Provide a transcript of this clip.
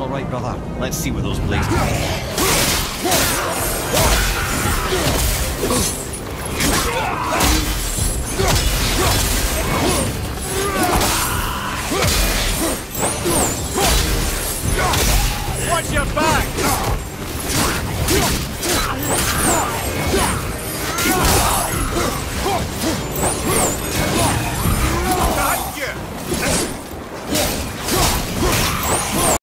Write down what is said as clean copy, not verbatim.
all right, brother. Let's see where those blades go. Watch your back!